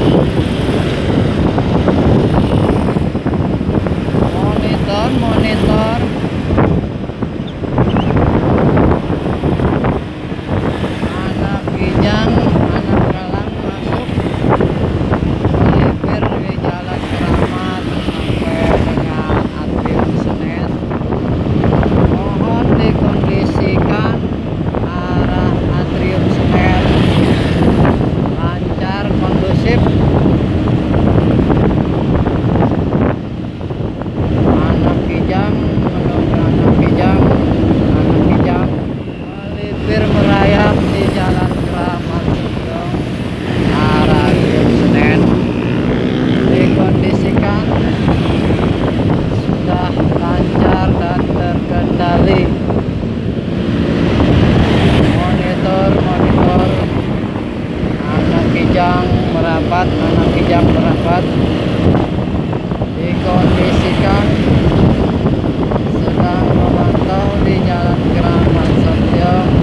Monitor anak kijang, anak galang masuk melipir di Jalan Kramat sampai dengan Atrium Senen. Mohon dikondisikan arah Atrium Senen lancar, kondusif. Anak kijang melipir merayap di Jalan Kramat arah Atrium Senen. Dikondisikan sudah lancar dan terkendali. Monitor anak kijang merapat dikondisikan sedang memantau di Jalan Kramat Raya.